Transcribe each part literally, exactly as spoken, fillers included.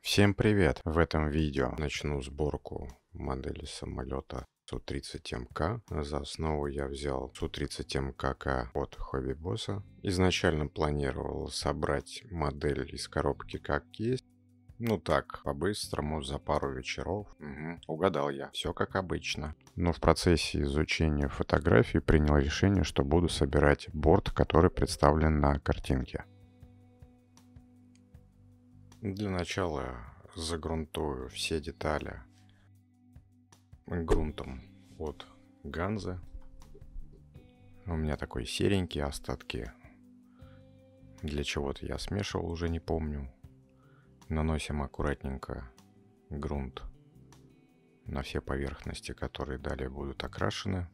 Всем привет! В этом видео начну сборку модели самолета Су тридцать эм ка. За основу я взял Су тридцать эм ка К от Hobby Boss. Изначально планировал собрать модель из коробки как есть. Ну так, по-быстрому, за пару вечеров. Угу, угадал я. Все как обычно. Но в процессе изучения фотографий принял решение, что буду собирать борт, который представлен на картинке. Для начала загрунтую все детали грунтом от Ганзы. У меня такой серенький, остатки для чего-то я смешивал, уже не помню. Наносим аккуратненько грунт на все поверхности, которые далее будут окрашены.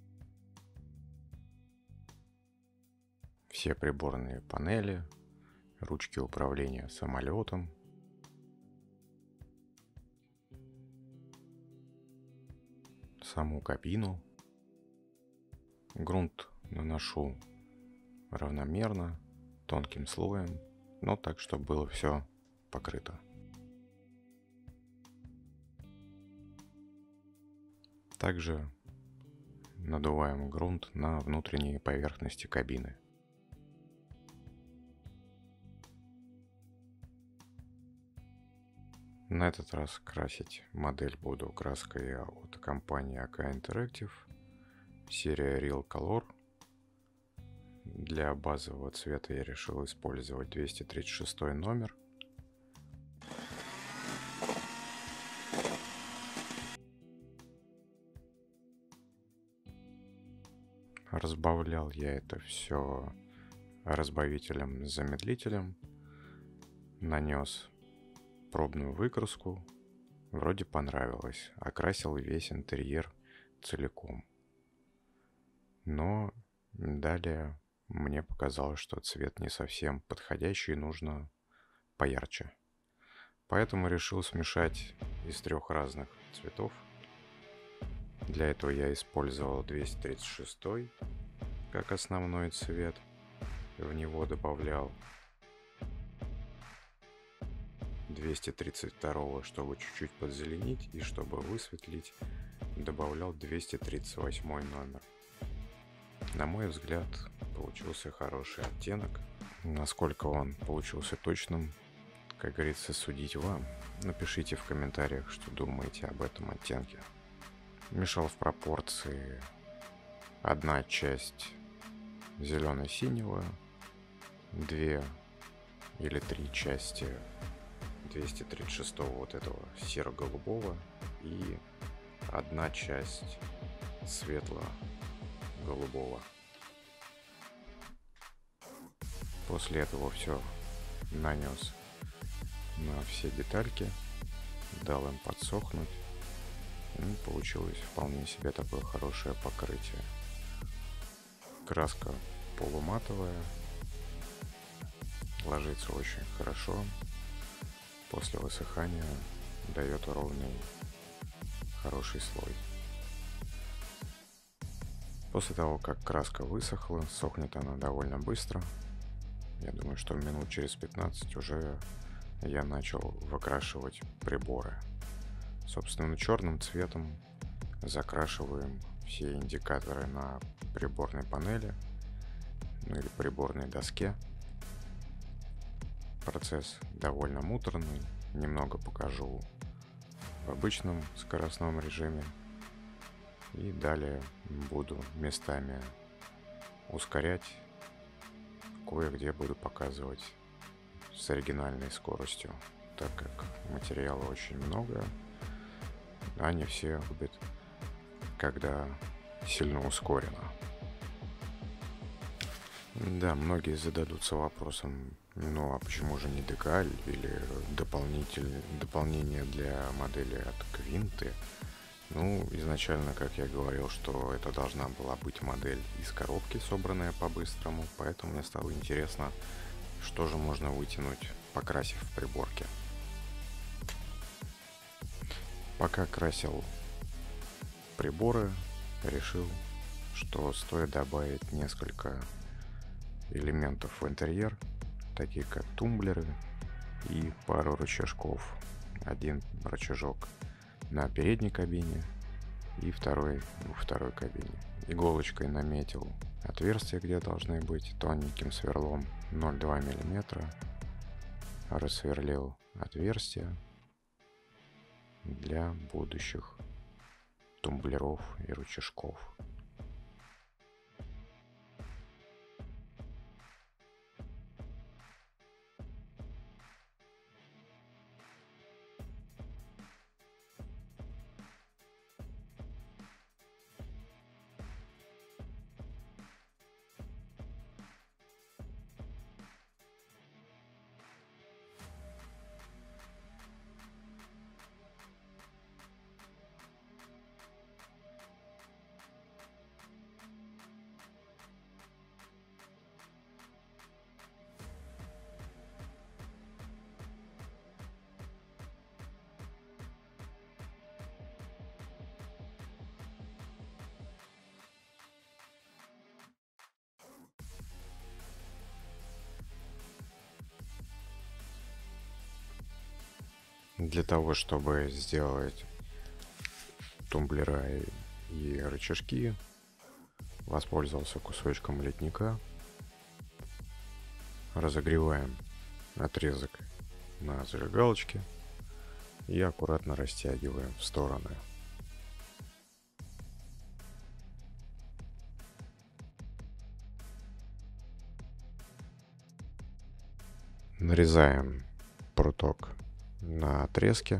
Все приборные панели, ручки управления самолетом. Саму кабину. Грунт наношу равномерно, тонким слоем, но так, чтобы было все покрыто. Также надуваем грунт на внутренние поверхности кабины. На этот раз красить модель буду краской от компании эй кей Interactive, серия Real Color. Для базового цвета я решил использовать двести тридцать шестой номер. Разбавлял я это все разбавителем-замедлителем. Нанес пробную выкраску. Вроде понравилось. Окрасил весь интерьер целиком. Но далее мне показалось, что цвет не совсем подходящий, нужно поярче. Поэтому решил смешать из трех разных цветов. Для этого я использовал двести тридцать шестой как основной цвет. В него добавлял двести тридцать второй, чтобы чуть-чуть подзеленить, и чтобы высветлить, добавлял двести тридцать восьмой номер. На мой взгляд, получился хороший оттенок. Насколько он получился точным, как говорится, судить вам. Напишите в комментариях, что думаете об этом оттенке. Мешал в пропорции одна часть зелено-синего, две или три части двести тридцать шестого вот этого серо-голубого и одна часть светло-голубого. После этого все нанес на все детальки, дал им подсохнуть. И получилось вполне себе такое хорошее покрытие. Краска полуматовая, ложится очень хорошо. После высыхания дает ровный, хороший слой. После того, как краска высохла, сохнет она довольно быстро. Я думаю, что минут через пятнадцать уже я начал выкрашивать приборы. Собственно, черным цветом закрашиваем все индикаторы на приборной панели, ну или приборной доске. Процесс довольно муторный, немного покажу в обычном скоростном режиме. И далее буду местами ускорять, кое-где буду показывать с оригинальной скоростью, так как материала очень много. Они все любят, когда сильно ускорено. Да, многие зададутся вопросом, ну а почему же не декаль или дополнитель, дополнение для модели от Квинты? Ну, изначально, как я говорил, что это должна была быть модель из коробки, собранная по-быстрому, поэтому мне стало интересно, что же можно вытянуть, покрасив в приборке. Пока красил приборы, решил, что стоит добавить несколько элементов в интерьер, такие как тумблеры, и пару рычажков. Один рычажок на передней кабине и второй во второй кабине. Иголочкой наметил отверстия, где должны быть, тоненьким сверлом ноль целых два миллиметра. Рассверлил отверстия для будущих тумблеров и рычажков. Для того, чтобы сделать тумблера и, и рычажки, воспользовался кусочком литника. Разогреваем отрезок на зажигалочке и аккуратно растягиваем в стороны. Нарезаем пруток на отрезке.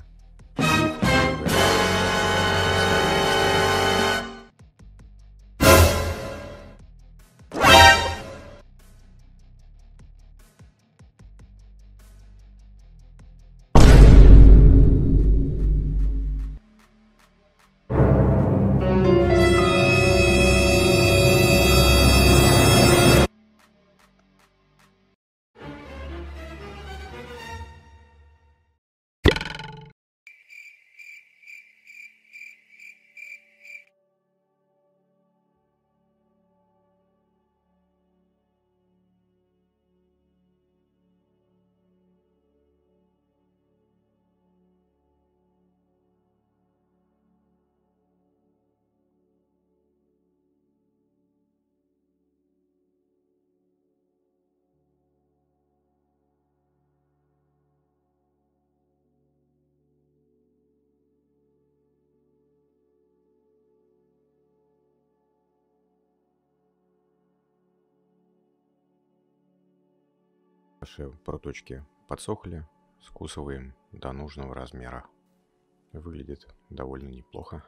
Наши проточки подсохли, скусываем до нужного размера. Выглядит довольно неплохо.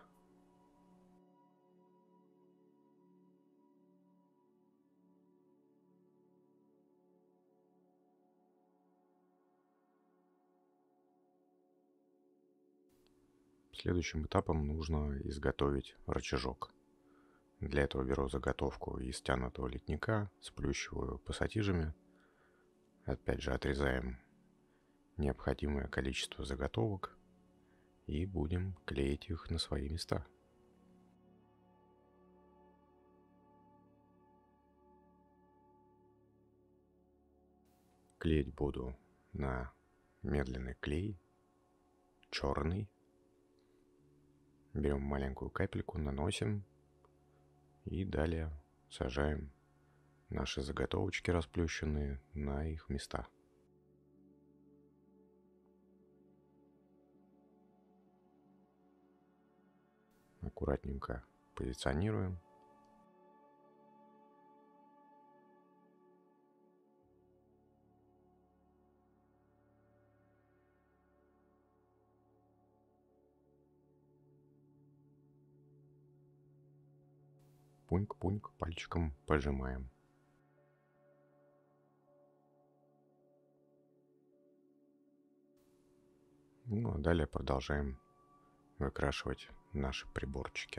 Следующим этапом нужно изготовить рычажок. Для этого беру заготовку из стянутого литника, сплющиваю пассатижами. Опять же отрезаем необходимое количество заготовок и будем клеить их на свои места. Клеить буду на медленный клей, черный. Берем маленькую капельку, наносим и далее сажаем наши заготовочки расплющенные на их места. Аккуратненько позиционируем. Пуньк-пуньк пальчиком пожимаем. Ну а далее продолжаем выкрашивать наши приборчики.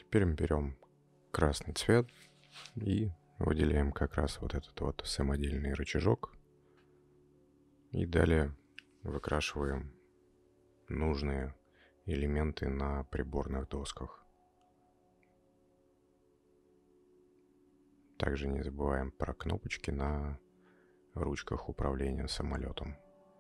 Теперь мы берем красный цвет и выделяем как раз вот этот вот самодельный рычажок. И далее выкрашиваем нужные элементы на приборных досках. Также не забываем про кнопочки на ручках управления самолетом.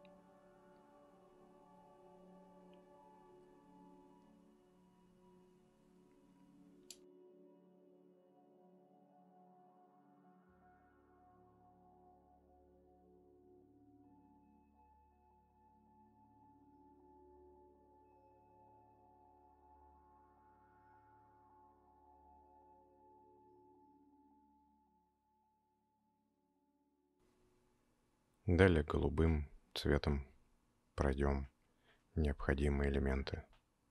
Далее голубым цветом пройдем необходимые элементы.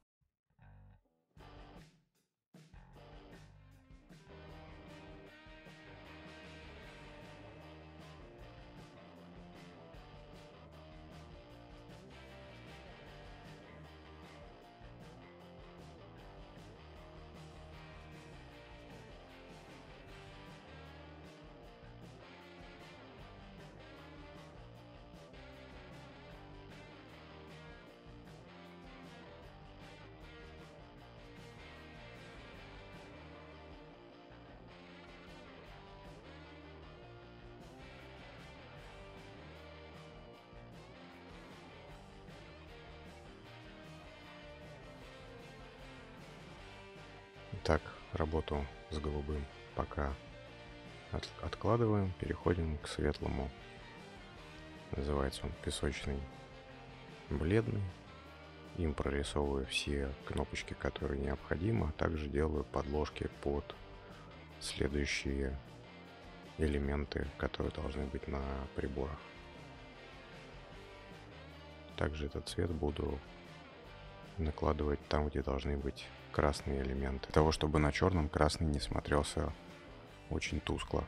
Итак, работу с голубым пока от, откладываем, переходим к светлому. Называется он песочный бледный. Им прорисовываю все кнопочки, которые необходимы, а также делаю подложки под следующие элементы, которые должны быть на приборах. Также этот цвет буду накладывать там, где должны быть красные элементы, для того, чтобы на черном красный не смотрелся очень тускло.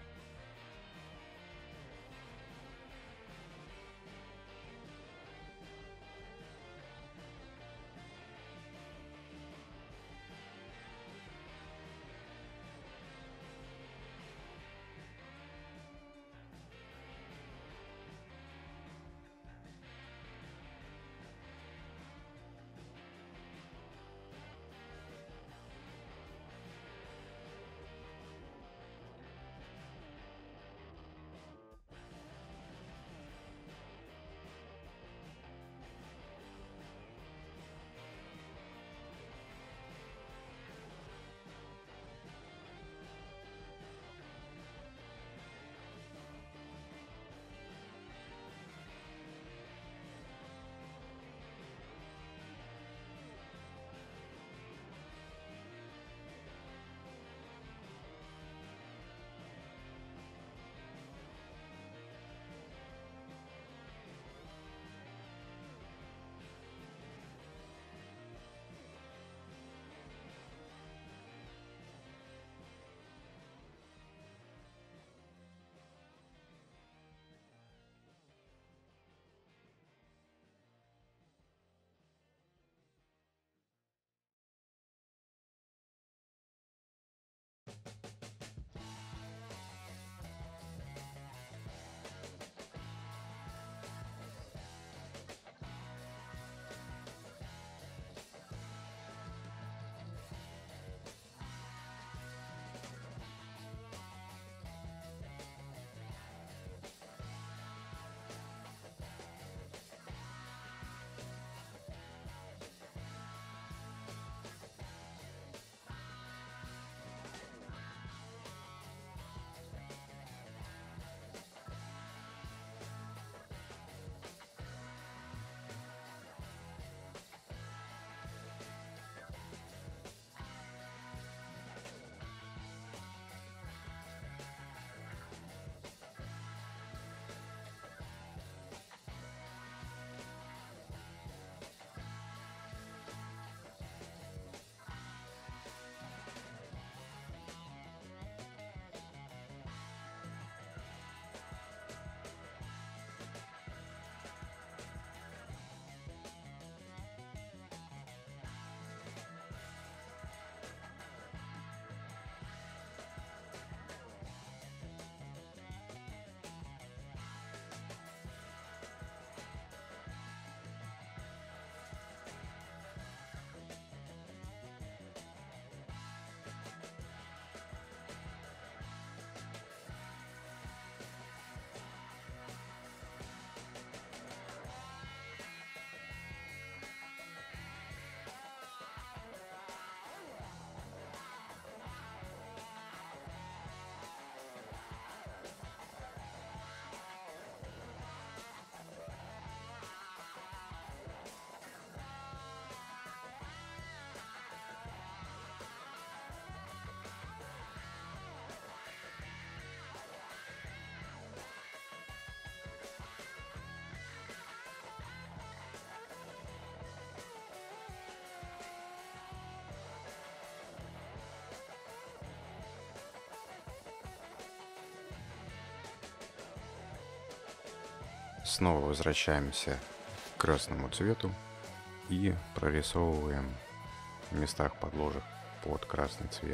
снова возвращаемся к красному цвету и прорисовываем в местах подложек под красный цвет.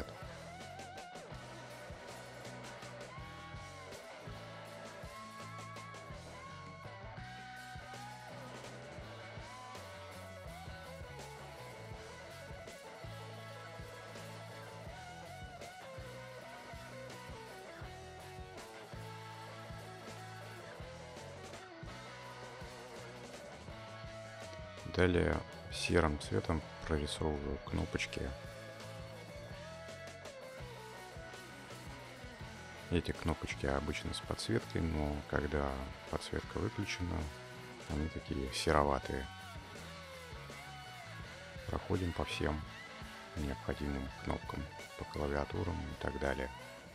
Далее серым цветом прорисовываю кнопочки. Эти кнопочки обычно с подсветкой, но когда подсветка выключена, они такие сероватые. Проходим по всем необходимым кнопкам, по клавиатурам и так далее.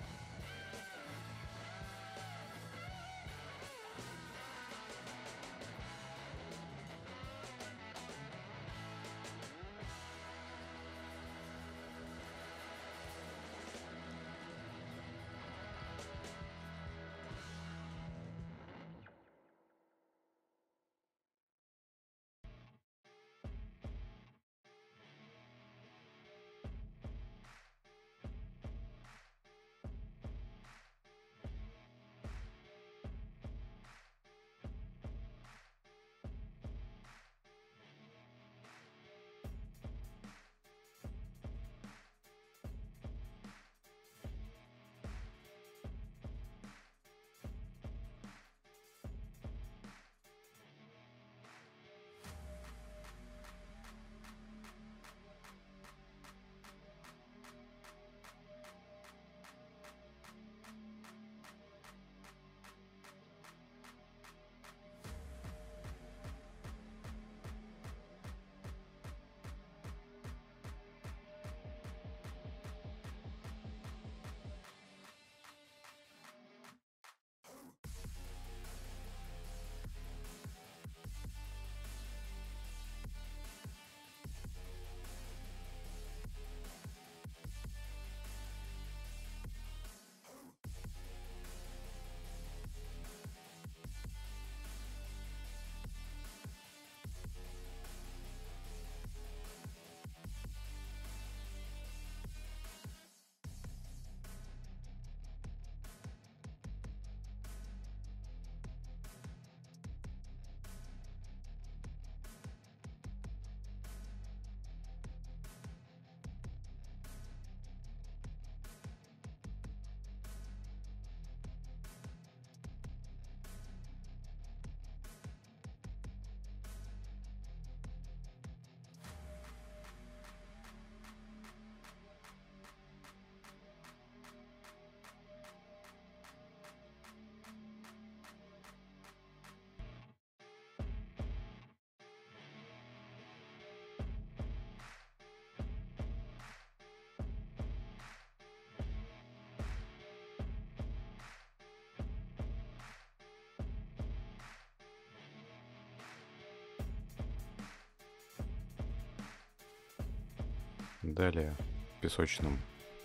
Далее песочным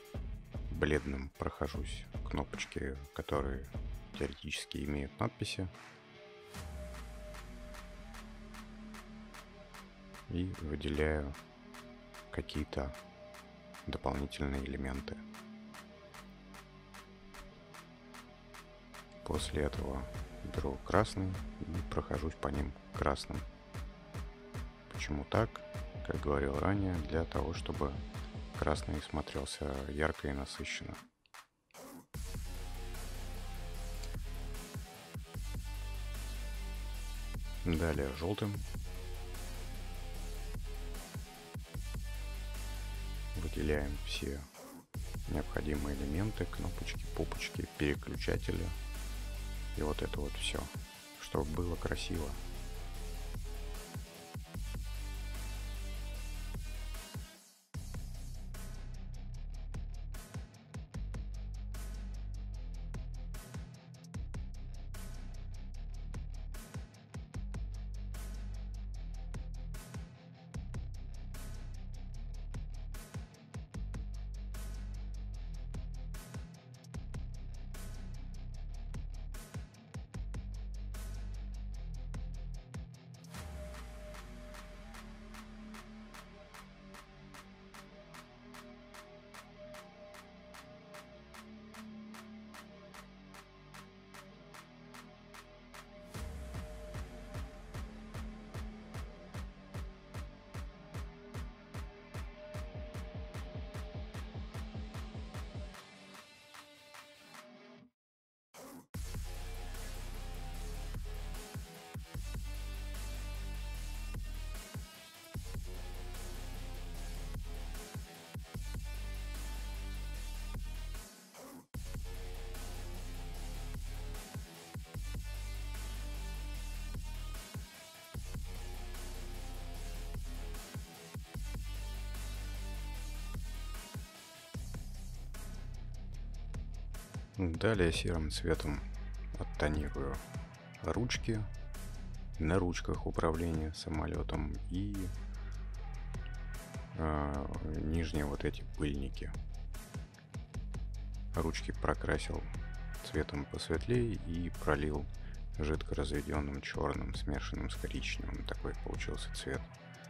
бледным прохожусь кнопочки, которые теоретически имеют надписи, и выделяю какие-то дополнительные элементы. После этого беру красный и прохожусь по ним красным. Почему так? Как говорил ранее, для того, чтобы красный смотрелся ярко и насыщенно. Далее желтым выделяем все необходимые элементы, кнопочки, пупочки, переключатели и вот это вот все, чтобы было красиво. Далее серым цветом оттонирую ручки на ручках управления самолетом и э, нижние вот эти пыльники. Ручки прокрасил цветом посветлее и пролил жидко разведенным черным, смешанным с коричневым. Такой получился цвет.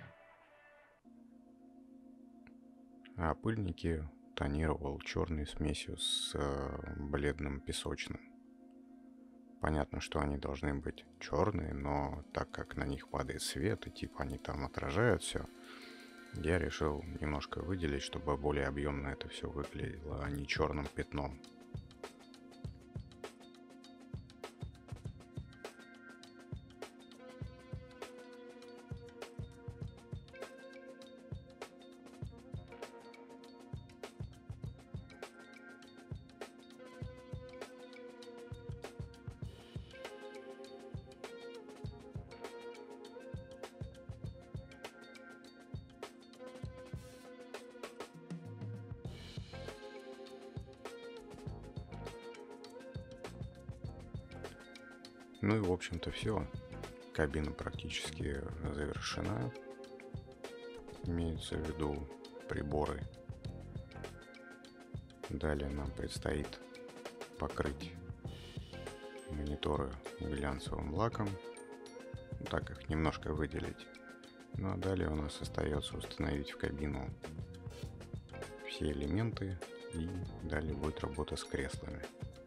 А пыльники тонировал черной смесью с э, бледным песочным. Понятно, что они должны быть черные, но так как на них падает свет и типа они там отражают все, я решил немножко выделить, чтобы более объемно это все выглядело, а не черным пятном. Ну и в общем-то все. Кабина практически завершена. Имеются в виду приборы. Далее нам предстоит покрыть мониторы глянцевым лаком, так их немножко выделить. Ну а далее у нас остается установить в кабину все элементы, и далее будет работа с креслами.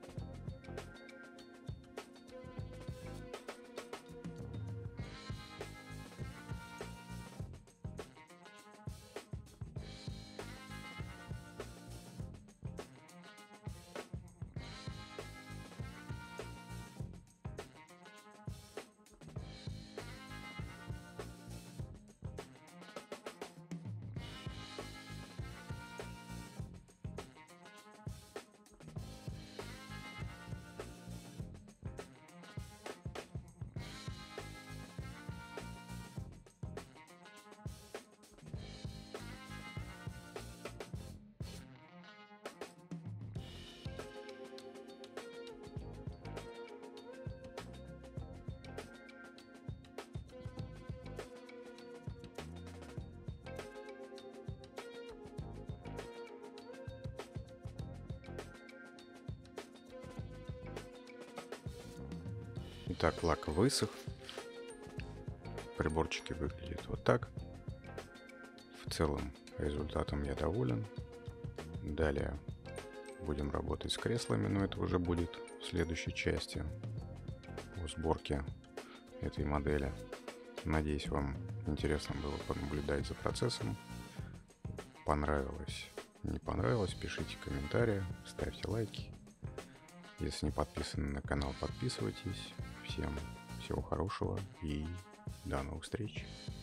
Итак, лак высох. Приборчики выглядят вот так. В целом результатом я доволен. Далее будем работать с креслами, но это уже будет в следующей части по сборке этой модели. Надеюсь, вам интересно было понаблюдать за процессом. Понравилось, не понравилось, пишите комментарии, ставьте лайки. Если не подписаны на канал, подписывайтесь. Всем всего хорошего и до новых встреч.